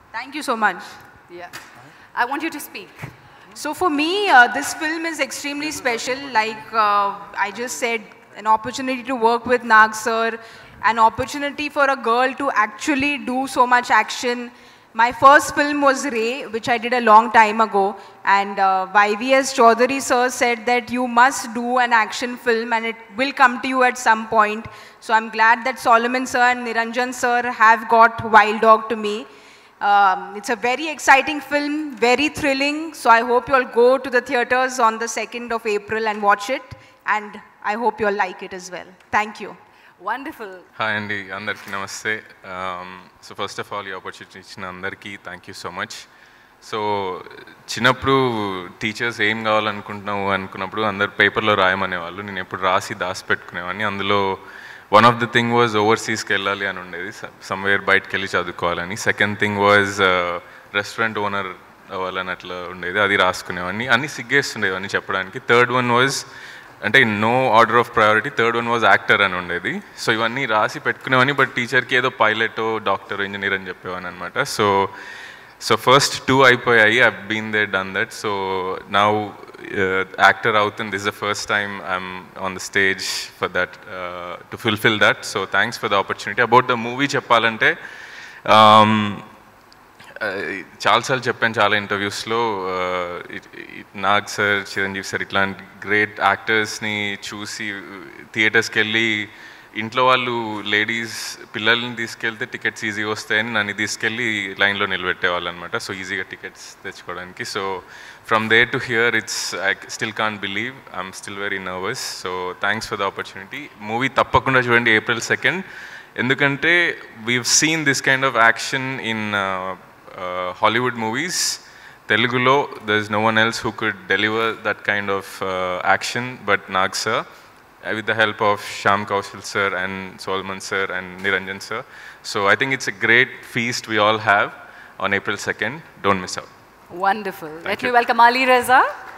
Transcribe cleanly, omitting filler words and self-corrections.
Thank you so much. Yeah. I want you to speak. So for me, this film is extremely special. Like I just said, an opportunity to work with Nag sir, an opportunity for a girl to actually do so much action. My first film was Ray, which I did a long time ago. And YVS Chaudhary sir said that you must do an action film and it will come to you at some point. So I'm glad that Solomon sir and Niranjan sir have got Wild Dog to me. It's a very exciting film, very thrilling. So I hope you all go to the theaters on the 2nd of April and watch it. And I hope you all like it as well. Thank you. Wonderful. Hi Andy, Andarki Namaste. So first of all, the opportunity ichina Andarki, thank you so much. So చిన్నప్పుడు teachers ఏం కావాలనుకుంటున్నావు అనుకున్నప్పుడు అందరు పేపర్లో రాయమనేవాళ్ళు. నేను ఎప్పుడు రాసి దాచిపెట్టుకునేవాడిని. అందులో one of the thing was overseasకి వెళ్ళాలి అని ఉండేది, సమ్వేర్ బయటకు వెళ్ళి చదువుకోవాలని. Second thing was restaurant owner అవ్వాలని అట్లా ఉండేది, అది రాసుకునేవాడిని. అన్నీ సిగ్గేస్తుండేవన్నీ చెప్పడానికి. థర్డ్ వన్ వాజ్, అంటే no order of priority, third one was actor అని ఉండేది. సో ఇవన్నీ రాసి పెట్టుకునేవాడిని, బట్ టీచర్కి ఏదో పైలట్, డాక్టర్, ఇంజనీర్ అని చెప్పేవాని అనమాట. సో ఫస్ట్ 2 అయిపోయాయి. I've been there, done that. So now actor అవుతుంది. This is the first time I'm on the stage for that, to fulfill that. So thanks for the opportunity. About the movie చెప్పాలంటే చాలాసార్లు చెప్పాను చాలా ఇంటర్వ్యూస్లో. Nag sir, Chiranjeevi sir ఇట్లాంటి great యాక్టర్స్ని చూసి థియేటర్స్కి వెళ్ళి ఇంట్లో వాళ్ళు లేడీస్ పిల్లల్ని తీసుకెళ్తే టికెట్స్ ఈజీగా వస్తాయని నన్ను తీసుకెళ్ళి లైన్లో నిలబెట్టేవాళ్ళు అనమాట. సో ఈజీగా టికెట్స్ తెచ్చుకోవడానికి. So from there to here it's I still can't believe, I'm still very nervous. So thanks for the opportunity. Movie తప్పకుండా చూడండి April 2nd, ఎందుకంటే we've seen this kind of action in Hollywood movies. Telugulo, there is no one else who could deliver that kind of action but Nag sir, with the help of Shyam Kaushal sir and Solomon sir and Niranjan sir. So I think it's a great feast we all have on April 2nd. Don't miss out. Wonderful. Let me welcome Ali Reza.